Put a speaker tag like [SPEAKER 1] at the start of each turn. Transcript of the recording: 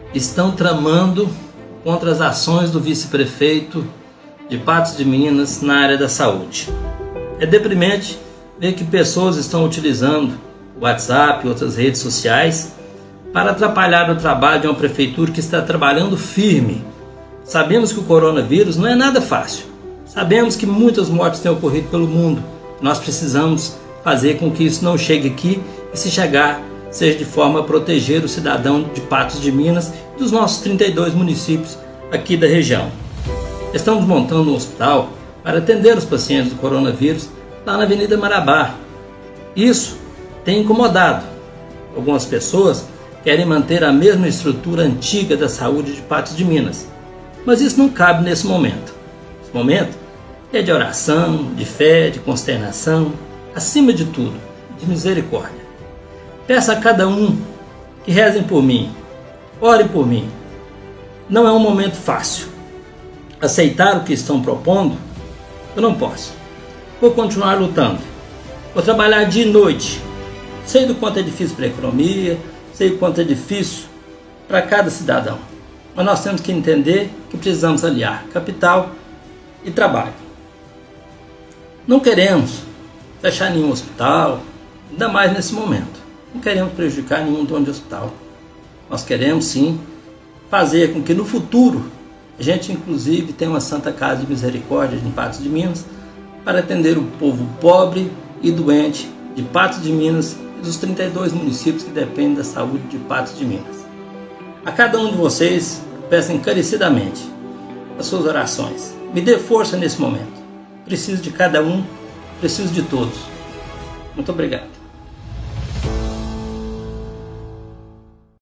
[SPEAKER 1] estão tramando contra as ações do vice-prefeito de Patos de Minas na área da saúde. É deprimente ver que pessoas estão utilizando o WhatsApp e outras redes sociais para atrapalhar o trabalho de uma prefeitura que está trabalhando firme. Sabemos que o coronavírus não é nada fácil. Sabemos que muitas mortes têm ocorrido pelo mundo. Nós precisamos fazer com que isso não chegue aqui e, se chegar, seja de forma a proteger o cidadão de Patos de Minas e dos nossos 32 municípios aqui da região. Estamos montando um hospital para atender os pacientes do coronavírus lá na Avenida Marabá. Isso tem incomodado. Algumas pessoas querem manter a mesma estrutura antiga da saúde de Patos de Minas, mas isso não cabe nesse momento. Esse momento é de oração, de fé, de consternação, acima de tudo, de misericórdia. Peço a cada um que rezem por mim, orem por mim. Não é um momento fácil. Aceitar o que estão propondo, eu não posso. Vou continuar lutando. Vou trabalhar dia e noite. Sei do quanto é difícil para a economia, sei o quanto é difícil para cada cidadão. Mas nós temos que entender que precisamos aliar capital e trabalho. Não queremos fechar nenhum hospital, ainda mais nesse momento. Não queremos prejudicar nenhum dono de hospital. Nós queremos sim fazer com que no futuro a gente inclusive tenha uma Santa Casa de Misericórdia em Patos de Minas para atender o povo pobre e doente de Patos de Minas e dos 32 municípios que dependem da saúde de Patos de Minas. A cada um de vocês, peço encarecidamente as suas orações. Me dê força nesse momento. Preciso de cada um, preciso de todos. Muito obrigado.